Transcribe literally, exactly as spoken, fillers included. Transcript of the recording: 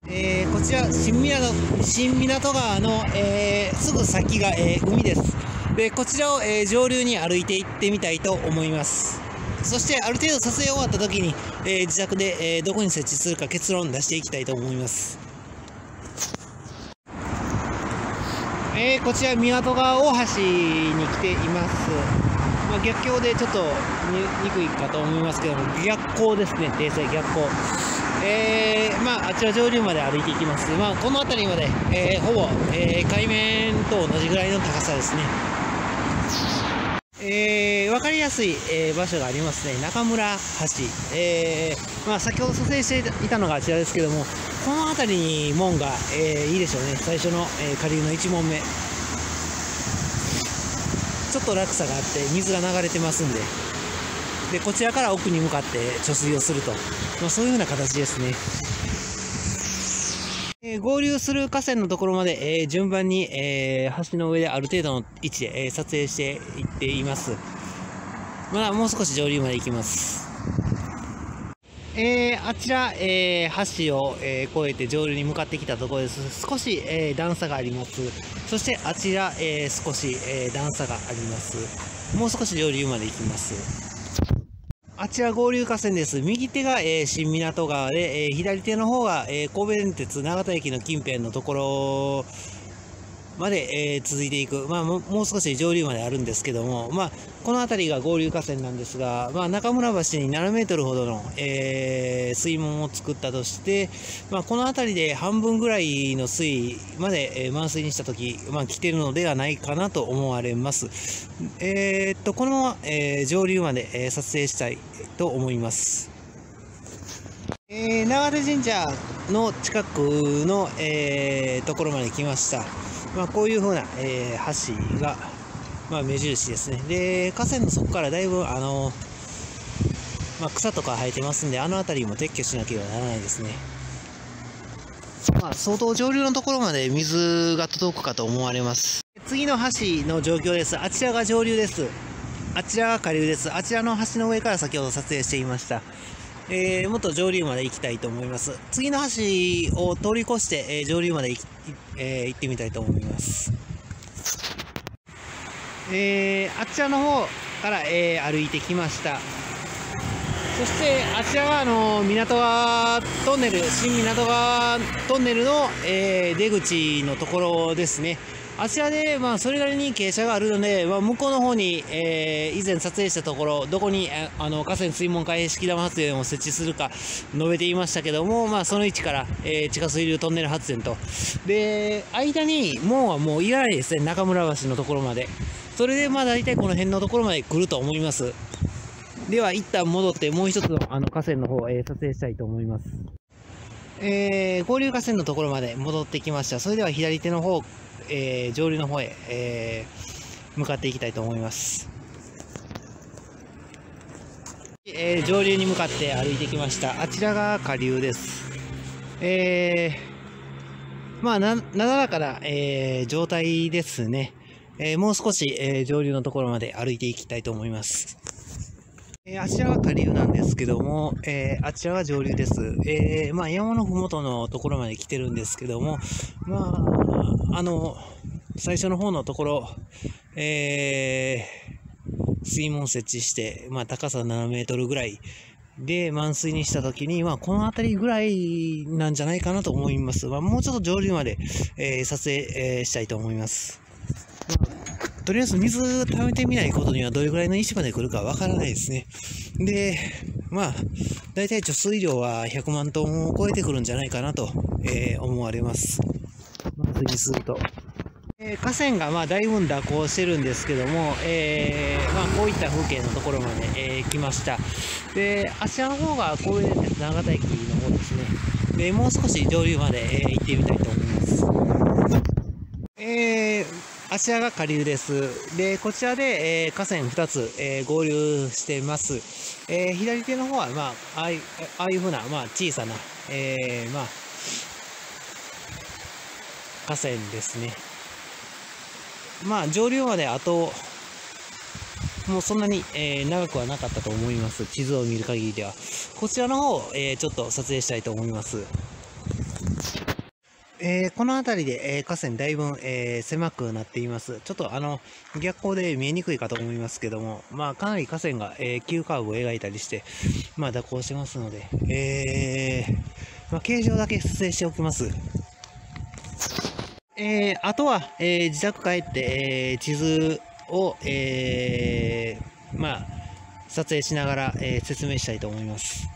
えー、こちら新港、新港川の、えー、すぐ先が、えー、海です。で、こちらを、えー、上流に歩いて行ってみたいと思います。そしてある程度撮影終わった時に、えー、自宅で、えー、どこに設置するか結論出していきたいと思います。えー、こちら港川大橋に来ています。まあ、逆境でちょっと見にくいかと思いますけども、逆光ですね、訂正逆光。えー、まあ、あちら上流まで歩いていきます。まあ、この辺りまで、えー、ほぼ、えー、海面と同じぐらいの高さですね。えー、分かりやすい、えー、場所がありますね。中村橋。えー、まあ、先ほど撮影していたのがあちらですけども、この辺りに門が、えー、いいでしょうね。最初の、えー、下流のいち問目。ちょっと落差があって水が流れてますんで、でこちらから奥に向かって貯水をすると、まあ、そういうような形ですね。えー、合流する河川のところまで、えー、順番に、えー、橋の上である程度の位置で、えー、撮影していっています。まだもう少し上流まで行きます。えー、あちら、えー、橋を、えー、越えて上流に向かってきたところです。少し、えー、段差があります。そしてあちら、えー、少し、えー、段差があります。もう少し上流まで行きます。あちら合流河川です。右手が、えー、新港川で、えー、左手の方が、えー、神戸電鉄長田駅の近辺のところまで、えー、続いていく、まあも、もう少し上流まであるんですけども、まあ、この辺りが合流河川なんですが、まあ、中村橋にななメートルほどの、えー、水門を作ったとして、まあ、この辺りで半分ぐらいの水位まで、えー、満水にしたとき、まあ、来てるのではないかなと思われます。えー、っとこのまま、えー、上流まで、えー、撮影したいと思います。えー、長手神社の近くの、えー、ところまで来ました。まあ、こういう風な、えー、橋が、まあ、目印ですね。で、河川の底からだいぶ、あの、まあ、草とか生えてますんで、あの辺りも撤去しなければならないですね。まあ、相当上流のところまで水が届くかと思われます。次の橋の状況です。あちらが上流です。あちらが下流です。あちらの橋の上から先ほど撮影していました。えー、もっと上流まで行きたいと思います。次の橋を通り越して、えー、上流まで行き、えー、行ってみたいと思います。えー、あちらの方から、えー、歩いてきました。そしてあちらがあの港川トンネル、新港川トンネルの、えー、出口のところですね。あちらで、まあ、それなりに傾斜があるので、まあ、向こうの方に、えー、以前撮影したところ、どこにあの河川水門開式玉発電を設置するか述べていましたけども、まあ、その位置から、えー、地下水流トンネル発電と。で、間に門はもういらないですね、中村橋のところまで。それで、まあ、大体この辺のところまで来ると思います。では、一旦戻って、もう一つのあの河川の方を、えー、撮影したいと思います。えー、合流河川のところまで戻ってきました。それでは左手の方、えー、上流の方へ、えー、向かっていきたいと思います。えー、上流に向かって歩いてきました。あちらが下流です。えー、まあな、なだらかな、えー、状態ですね。えー、もう少し、えー、上流のところまで歩いていきたいと思います。えー、あちらは下流なんですけども、えー、あちらは上流です。えー、まあ、山のふもとのところまで来てるんですけども、まあ、あの、最初の方のところ、えー、水門設置して、まあ、高さななメートルぐらいで満水にしたときに、まあ、この辺りぐらいなんじゃないかなと思います。まあ、もうちょっと上流まで、えー、撮影、えー、したいと思います。まあとりあえず水溜めてみないことにはどれぐらいの位置まで来るかわからないですね。で、まあ、大体貯水量はひゃくまんトンを超えてくるんじゃないかなと、えー、思われます。まずにすると。えー、河川がまあだいぶ蛇行してるんですけども、えーまあ、こういった風景のところまで、えー、来ました。で、あちらの方が神戸電鉄長田駅の方ですね。で、もう少し上流まで、えー、行ってみたいと思います。えーあちらが下流です。で、こちらで、えー、河川ふたつ、えー、合流しています。えー、左手の方は、まあ、ああいう、ああいうふうな、まあ、小さな、えー、まあ、河川ですね。まあ、上流まであと、もうそんなに、えー、長くはなかったと思います。地図を見る限りでは。こちらの方を、えー、ちょっと撮影したいと思います。 えーこの辺りで、えー河川だいぶ、えー狭くなっています。ちょっとあの逆光で見えにくいかと思いますけども、まあ、かなり河川が、えー急カーブを描いたりして、まあ、蛇行してますので、えーまあ、形状だけ撮影しておきます。えーあとは、えー自宅帰って、えー地図を、えーまあ、撮影しながら、えー説明したいと思います。